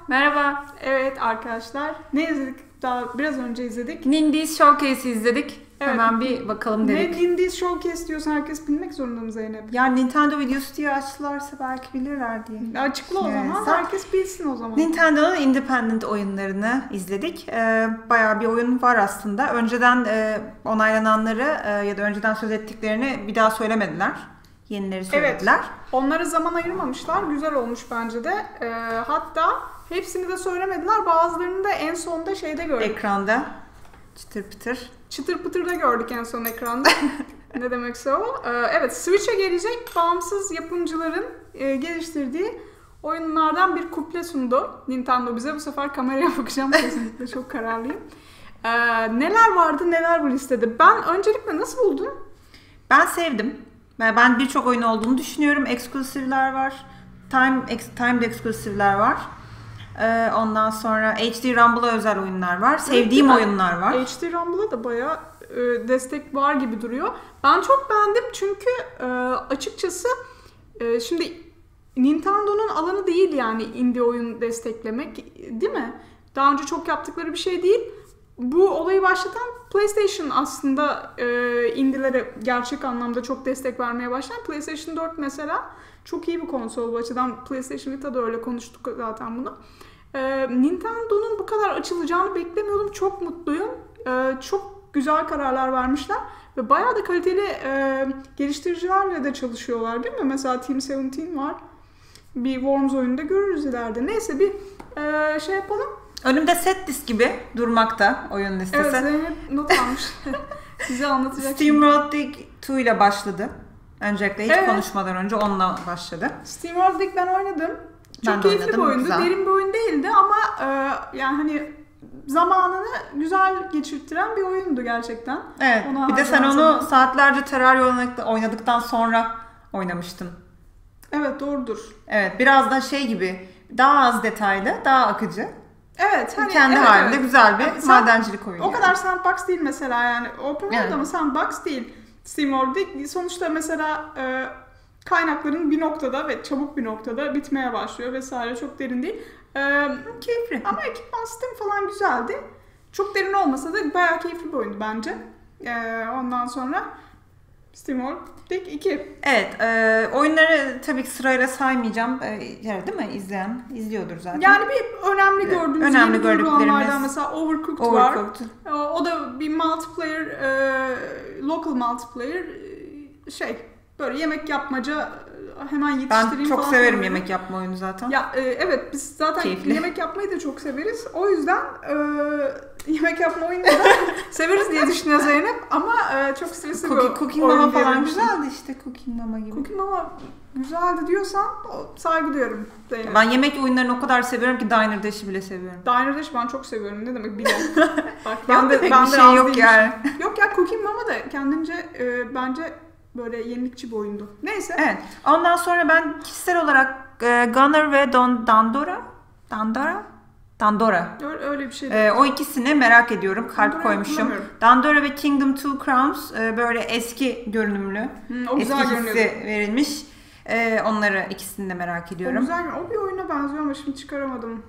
Merhaba. Evet arkadaşlar, ne izledik? Daha biraz önce izledik. Nindies Showcase'i izledik. Evet. Hemen bir bakalım dedik. Ne Nindies Showcase diyorsa herkes bilmek zorunda mı Zeynep? Yani Nintendo videosu diye açtılarsa belki bilirler diye. Açıkla o zaman, herkes bilsin o zaman. Nintendo'nun independent oyunlarını izledik. Bayağı bir oyun var aslında. Önceden onaylananları ya da önceden söz ettiklerini bir daha söylemediler. Yenileri söylediler. Evet, onlara zaman ayırmamışlar. Güzel olmuş bence de. Hatta hepsini de söylemediler. Bazılarını da en sonda şeyde gördük. Ekranda. Çıtır pıtır. Çıtır pıtır da gördük en son ekranda. Ne demekse o. Evet, Switch'e gelecek bağımsız yapımcıların geliştirdiği oyunlardan bir kuple sundu Nintendo bize. Bu sefer kameraya bakacağım kesinlikle, çok kararlıyım. Neler vardı, neler bu listede? Ben öncelikle nasıl buldun? Ben sevdim. Ben birçok oyun olduğunu düşünüyorum. Exclusive'ler var. Timed exclusive'ler var. Ondan sonra HD Rumble'a özel oyunlar var. Sevdiğim oyunlar var. HD Rumble'a da bayağı destek var gibi duruyor. Ben çok beğendim çünkü açıkçası şimdi Nintendo'nun alanı değil yani indie oyun desteklemek, değil mi? Daha önce çok yaptıkları bir şey değil. Bu olayı başlatan PlayStation aslında indie'lere gerçek anlamda çok destek vermeye başlayan. PlayStation 4 mesela çok iyi bir konsol bu açıdan. PlayStation Vita'da öyle konuştuk zaten bunu. Nintendo'nun bu kadar açılacağını beklemiyordum. Çok mutluyum. Çok güzel kararlar vermişler. Ve bayağı da kaliteli geliştiricilerle de çalışıyorlar, değil mi? Mesela Team 17 var. Bir Worms oyununda görürüz ileride. Neyse bir şey yapalım. Önümde set list gibi durmakta oyun listesi. Evet, Zeynep not almış. Size anlatacak. SteamWorld Dig 2 ile başladı. Öncelikle hiç konuşmadan önce onunla başladı. SteamWorld Dig ben oynadım. Çok keyifli bir oyundu. Güzel. Derin bir oyun değildi ama yani hani zamanını güzel geçirtiren bir oyundu gerçekten. Evet. Bir de sen onu saatlerce Terraria oynadıktan sonra oynamıştın. Evet, doğrudur. Evet, biraz da şey gibi, daha az detaylı, daha akıcı. Evet, hani kendi halinde güzel bir madencilik oyunu. O kadar sandbox değil mesela, yani open world ama sandbox değil. SteamWorld Dig sonuçta mesela kaynakların bir noktada ve çabuk bir noktada bitmeye başlıyor vesaire, çok derin değil. Keyifli. Ama ekipman sistemi falan güzeldi. Çok derin olmasa da bayağı keyifli bir oyundu bence. Ondan sonra SteamWorld Dig 2. Evet, oyunları tabii ki sırayla saymayacağım. Değil mi? İzliyordur zaten. Yani bir önemli gördüğümüz mesela Overcooked var. O da bir multiplayer, local multiplayer böyle yemek yapmaca, hemen yetiştireyim ben çok falan. severim yemek yapma oyunu zaten. Ya evet, biz zaten keyifli. Yemek yapmayı da çok severiz. O yüzden yemek yapma oyunları da severiz diye düşünüyor Zeynep. Ama çok stresli bir oyun. Cooking Mama falan güzeldi işte, Cooking Mama gibi. Cooking Mama güzeldi diyorsan saygı duyuyorum Zeynep. Ben yemek oyunlarını o kadar seviyorum ki Diner Dash'i bile seviyorum. Diner Dash ben çok seviyorum. Ne demek bile. Bak, ben de bir şey yok yani. Yok ya, Cooking Mama da kendince bence böyle yenilikçi bir oyundu. Neyse. Evet. Ondan sonra ben kişisel olarak Gunner ve Dandora. Öyle bir şey. O ikisini merak ediyorum. Kalp koymuşum. Dandora ve Kingdom Two Crowns böyle eski görünümlü. Eski hissi verilmiş. Onları ikisini de merak ediyorum. O güzel. O bir oyuna benziyor ama şimdi çıkaramadım.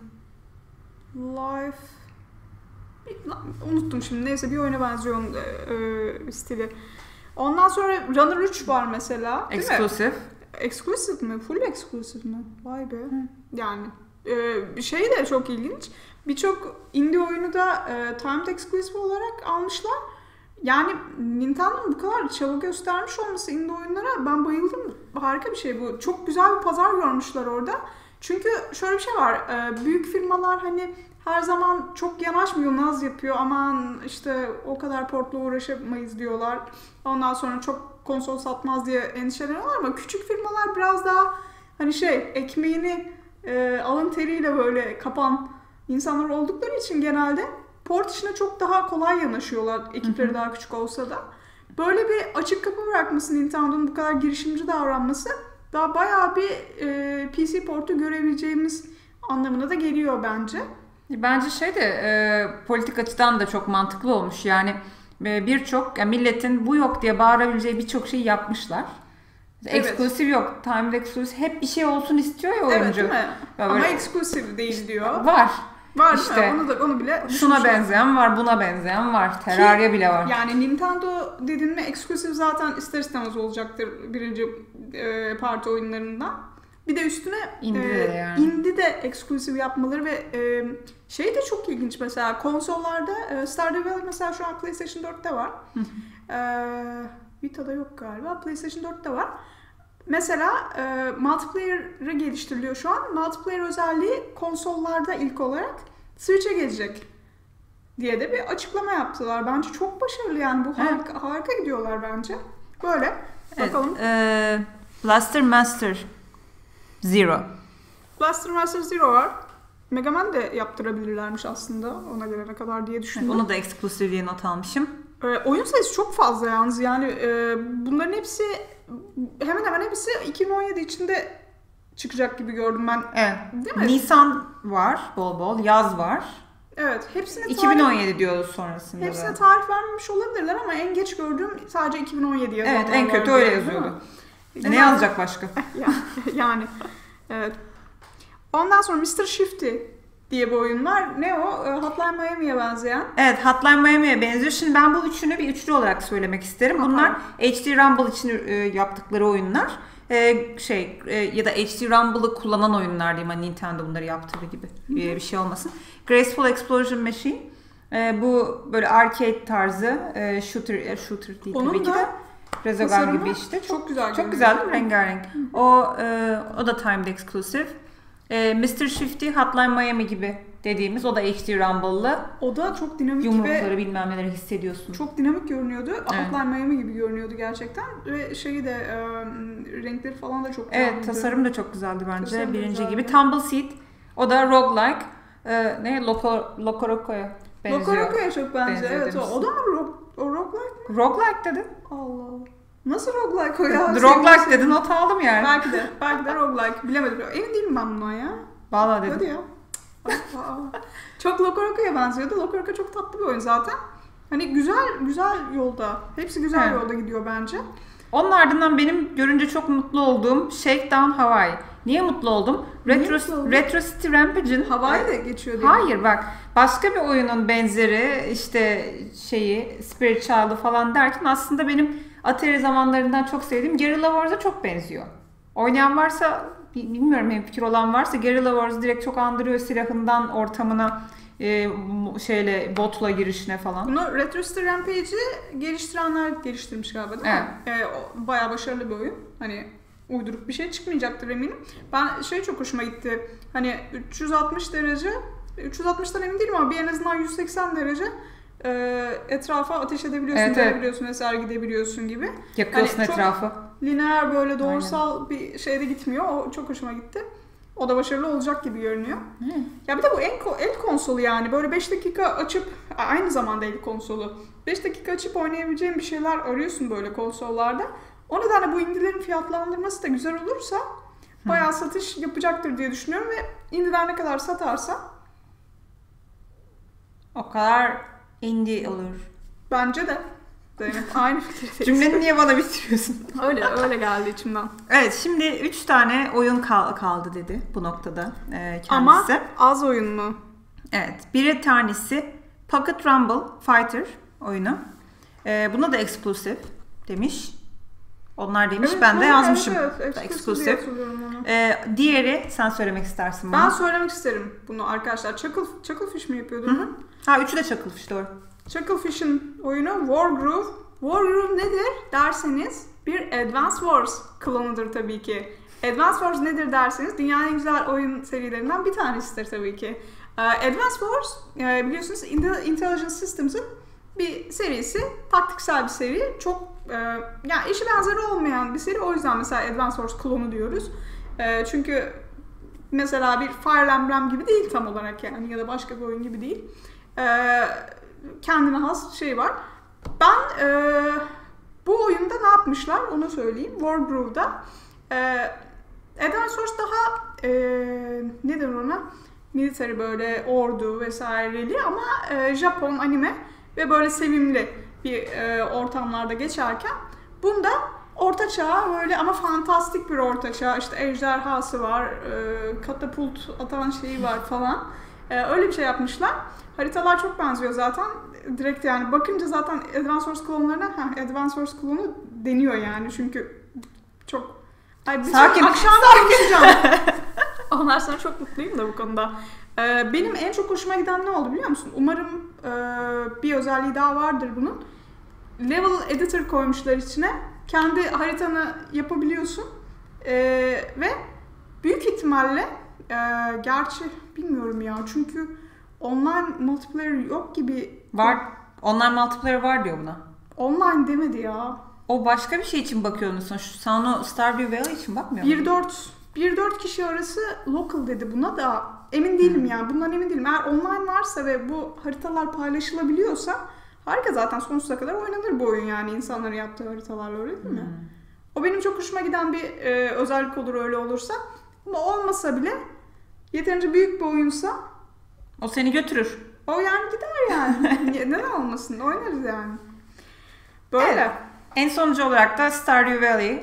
Unuttum şimdi. Neyse, bir oyuna benziyor onun stili. Ondan sonra Runner 3 var mesela. Exclusive. Exclusive mi? Full exclusive mi? Vay be. Yani şey de çok ilginç. Birçok indie oyunu da timed exclusive olarak almışlar. Yani Nintendo'nun bu kadar çaba göstermiş olması indie oyunlara, ben bayıldım. Harika bir şey bu. Çok güzel bir pazar görmüşler orada. Çünkü şöyle bir şey var. Büyük firmalar hani her zaman çok yanaşmıyor, naz yapıyor. Aman işte o kadar portla uğraşamayız diyorlar. Ondan sonra çok konsol satmaz diye endişeleniyorlar ama küçük firmalar biraz daha hani ekmeğini alın teriyle böyle kapan insanlar oldukları için genelde port işine çok daha kolay yanaşıyorlar, ekipleri daha küçük olsa da. Böyle bir açık kapı bırakması, Nintendo'nun bu kadar girişimci davranması daha bayağı bir PC portu görebileceğimiz anlamına da geliyor bence. Bence politik açıdan da çok mantıklı olmuş. Yani birçok milletin bu yok diye bağırabileceği birçok şey yapmışlar. Evet. Exclusive yok. Timed exclusive. Hep bir şey olsun istiyor ya oyuncu. Evet değil mi? Böyle Ama exclusive değil diyor. var. Var İşte, değil mi? Onu bile şuna benzeyen var, buna benzeyen var. Terraria bile var. Yani Nintendo dedin mi exclusive zaten ister istemez olacaktır birinci parti oyunlarından. Bir de üstüne indie de exclusive yapmaları ve şey de çok ilginç mesela konsollarda Stardew Valley mesela şu an PlayStation 4'te var. Vita'da yok galiba. PlayStation 4'te var. Mesela multiplayer'ı geliştiriliyor şu an. Multiplayer özelliği konsollarda ilk olarak Switch'e gelecek diye de bir açıklama yaptılar. Bence çok başarılı yani bu harika gidiyorlar bence. Böyle bakalım. Evet, Blaster Master Zero. Blaster Master Zero var. Mega Man de yaptırabilirlermiş aslında ona gelene kadar diye düşündüm. Onu da exclusive diye not almışım. Oyun sayısı çok fazla yalnız yani bunların hepsi hemen hemen hepsi 2017 içinde çıkacak gibi gördüm ben. Evet. Değil mi? Nisan var bol bol, yaz var. Evet, hepsine 2017 diyoruz sonrasında. Hepsine tarih vermemiş olabilirler ama en geç gördüğüm sadece 2017 yazanlar. Evet, en kötü öyle yazıyordu. Ne yazacak başka? Yani evet. Ondan sonra Mr. Shifty diye bir oyun var. Ne o? Hotline Miami'ye benzeyen. Evet, Hotline Miami'ye benziyor. Şimdi ben bu üçünü bir üçlü olarak söylemek isterim. Bunlar HD Rumble için yaptıkları oyunlar. Ya da HD Rumble'ı kullanan oyunlar diyeyim. Hani Nintendo bunları yaptığı gibi bir şey olmasın. Graceful Explosion Machine. Bu böyle arcade tarzı shooter değil onun tabii ki de. Resogun gibi işte. Çok güzel. Çok güzel değil mi? Rengarenk. O da timed exclusive. Mr. Shifty, Hotline Miami gibi dediğimiz o da HD Rumble'lı. O da çok dinamik yumrukları bilmem neleri hissediyorsun. Çok dinamik görünüyordu. Evet. Hotline Miami gibi görünüyordu gerçekten. Ve şeyi de renkleri falan da çok güzeldi. Evet, tasarım da çok güzeldi bence. Tasarım birinci gibi. Tumbleseed, o da roguelike. Locoroco'ya benziyor. Locoroco'ya çok benziyor. Evet, o da mı roguelike mi? Roguelike dedin. Allah. Nasıl roguelike o ya? Roguelike dedin, not aldım yani. Belki de roguelike. Bilemedim. Emin değilim ben bundan ya. Vallahi dedim. Hadi ya. Çok Locoroco'ya benziyordu. Locoroco çok tatlı bir oyun zaten. Hani güzel yolda. Hepsi güzel yolda gidiyor bence. Onun ardından benim görünce çok mutlu olduğum Shakedown Hawaii. Niye mutlu oldum? Retro City Rampage'in Hawaii de geçiyor diye. Hayır bak. Başka bir oyunun benzeri işte Spirit Child'ı falan derken aslında benim Atari zamanlarından çok sevdiğim Guerrilla Wars'a çok benziyor. Oynayan varsa bilmiyorum, fikir olan varsa Guerrilla Wars direkt çok andırıyor, silahından ortamına botla girişine falan. Bunu Retro City Rampage'i geliştirenler geliştirmiş galiba değil mi? Evet. Bayağı başarılı bir oyun. Hani uyduruk bir şey çıkmayacaktır eminim. Ben çok hoşuma gitti. Hani 360 derece 360'tan emin değilim ama en azından 180 derece etrafa ateş edebiliyorsun, görebiliyorsun, vesaire gidebiliyorsun gibi. Yakıyorsun hani etrafı. Lineer böyle doğrusal bir şeyde gitmiyor. O çok hoşuma gitti. O da başarılı olacak gibi görünüyor. Ya bir de bu el konsolu yani. Böyle 5 dakika açıp, aynı zamanda el konsolu. 5 dakika açıp oynayabileceğin bir şeyler arıyorsun böyle konsollarda. O nedenle bu indilerin fiyatlandırması da güzel olursa bayağı satış yapacaktır diye düşünüyorum ve indiler ne kadar satarsa o kadar indie olur. Bence de. Aynı fikirdeyiz. Cümleni niye bana bitiriyorsun? Öyle geldi içimden. Evet, şimdi 3 tane oyun kaldı dedi bu noktada kendisi. Ama az oyun mu? Evet. Bir tanesi Pocket Rumble Fighter oyunu. Buna da exclusive demiş. Onlar demiş. Evet, ben de yazmışım. Evet, exclusive. Diğeri sen söylemek istersin bana. Ben söylemek isterim bunu arkadaşlar. Chucklefish mi yapıyordu? Üçü de Chucklefish, doğru. Chucklefish oyunu Wargroove. Wargroove nedir derseniz bir Advance Wars klonudur tabii ki. Advance Wars nedir derseniz dünyanın en güzel oyun serilerinden bir tanesidir tabii ki. Advance Wars biliyorsunuz Intelligent Systems'ın bir serisi, taktiksel bir seri. Çok yani eşi benzeri olmayan bir seri. O yüzden mesela Advance Wars klonu diyoruz. Çünkü mesela bir Fire Emblem gibi değil tam olarak yani, ya da başka bir oyun gibi değil. Kendine has var. Ben bu oyunda ne yapmışlar onu söyleyeyim. Wargroove'da Advance Wars daha nedir ona? Military böyle ordu vesaireli ama Japon anime ve böyle sevimli bir ortamlarda geçerken bunda orta çağ böyle ama fantastik bir orta çağ. İşte ejderhası var, katapult atan şeyi var falan. Öyle bir şey yapmışlar. Haritalar çok benziyor zaten. Direkt yani bakınca zaten Advance Source klonlarına Advance Source klonu deniyor yani. Çünkü çok... Sakin. Akşam konuşacağım. Ondan sonra çok mutluyum da bu konuda. Benim en çok hoşuma giden ne oldu biliyor musun? Umarım bir özelliği daha vardır bunun. Level Editor koymuşlar içine. Kendi haritanı yapabiliyorsun. Ve büyük ihtimalle gerçi bilmiyorum ya çünkü online multiplayer yok gibi. Var. Online multiplayer var diyor buna. Online demedi ya. O başka bir şey için bakıyor musun? Şu Stardew Valley için bakmıyor musun? 1-4 kişi arası local dedi buna da emin değilim yani. Bundan emin değilim. Eğer online varsa ve bu haritalar paylaşılabiliyorsa harika, zaten sonsuza kadar oynanır bu oyun yani insanların yaptığı haritalarla, öyle değil mi? O benim çok hoşuma giden bir özellik olur öyle olursa. Ama olmasa bile yeterince büyük bir oyunsa o seni götürür. O yani gider yani. Neden olmasın? Oynarız yani. Böyle. Evet. En sonucu olarak da Stardew Valley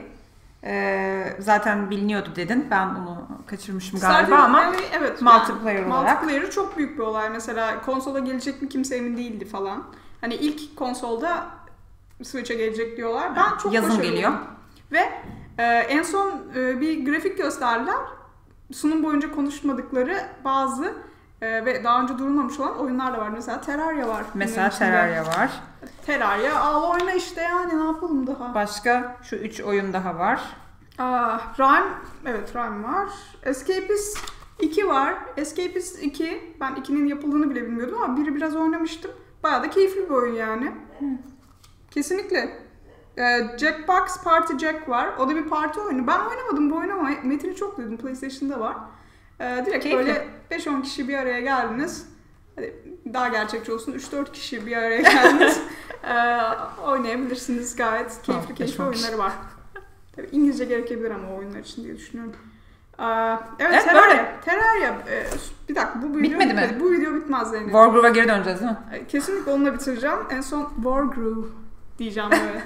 zaten biliniyordu dedin. Ben bunu kaçırmışım galiba ama evet, multiplayer yani, olarak. Multiplayer'ı çok büyük bir olay. Mesela konsola gelecek mi kimse emin değildi falan. Hani ilk konsolda Switch'e gelecek diyorlar. Ben çok yazın geliyor. Ve en son bir grafik gösterdiler. Sunum boyunca konuşmadıkları bazı ve daha önce durulmamış olan oyunlar da var. Mesela Terraria var. Mesela Terraria var. Terraria al oyna işte yani, ne yapalım daha. Başka şu 3 oyun daha var. Rime, evet Rime var. Escapist 2 var. Escapist 2, ben 2'nin yapıldığını bile bilmiyordum ama biri biraz oynamıştım. Bayağı da keyifli bir oyun yani. Kesinlikle. Jackbox Party Jack var. O da bir parti oyunu. Ben oynamadım bu oyunu ama metini çok duydum. PlayStation'da var. Direkt keyifli. Böyle 5-10 kişi bir araya geldiniz. Hadi daha gerçekçi olsun. 3-4 kişi bir araya geldiniz. Oynayabilirsiniz gayet. Keyifli oyunları var. Tabii İngilizce gerekebilir ama o oyunlar için diye düşünüyorum. Evet Terraria. Bir dakika, bu video bitmedi mi? Bu video bitmez Zeynep. Wargroove'a geri döneceğiz değil mi? Kesinlikle onunla bitireceğim. En son Wargroove diyeceğim böyle.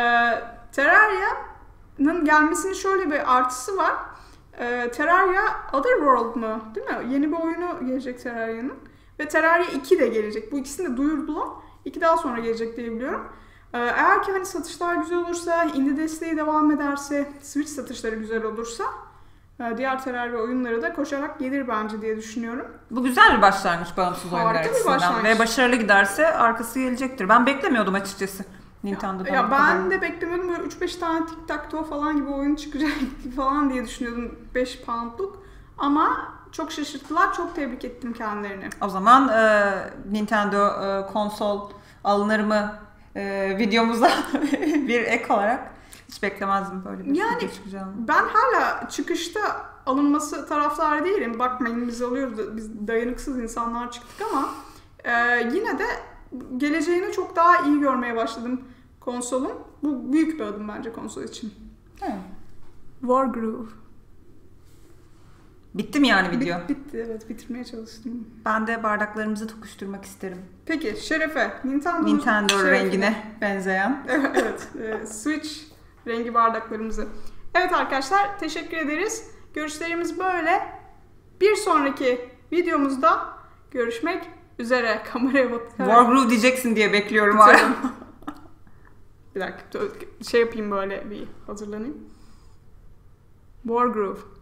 Terraria'nın gelmesinin şöyle bir artısı var. Terraria Otherworld mu? Değil mi? Yeni bir oyunu gelecek Terraria'nın. Ve Terraria 2 de gelecek. Bu ikisini de duyurdular. 2 daha sonra gelecek diye biliyorum. Eğer ki hani satışlar güzel olursa, indie desteği devam ederse, Switch satışları güzel olursa diğer Terraria oyunları da koşarak gelir bence diye düşünüyorum. Bu güzel bir başlangıç bağımsız oyunlar açısından. Ve başarılı giderse arkası gelecektir. Ben beklemiyordum açıkçası Nintendo'dan. Ya ben de beklemiyordum, böyle 3-5 tane tic-tac-toe falan gibi oyun çıkacak falan diye düşünüyordum, 5 poundluk. Ama çok şaşırttılar, çok tebrik ettim kendilerini. O zaman Nintendo konsol alınır mı videomuza bir ek olarak hiç beklemezdim böyle bir yani, video çıkacağını. Ben hala çıkışta alınması taraftarı değilim. Bakmayın biz alıyoruz, biz dayanıksız insanlar çıktık ama yine de geleceğini çok daha iyi görmeye başladım konsolun. Bu büyük bir adım bence konsol için. Wargroove. Bitti mi yani video? Bitti, evet, bitirmeye çalıştım. Ben de bardaklarımızı tokuşturmak isterim. Peki Şerefe, Nintendo rengine benzeyen. Evet, Switch rengi bardaklarımızı. Evet arkadaşlar, teşekkür ederiz. Görüşlerimiz böyle. Bir sonraki videomuzda görüşmek üzere. Kameraya bak. Wargroove diyeceksin diye bekliyorum hala. Bir dakika, şey yapayım, böyle bir hazırlanayım. Wargroove.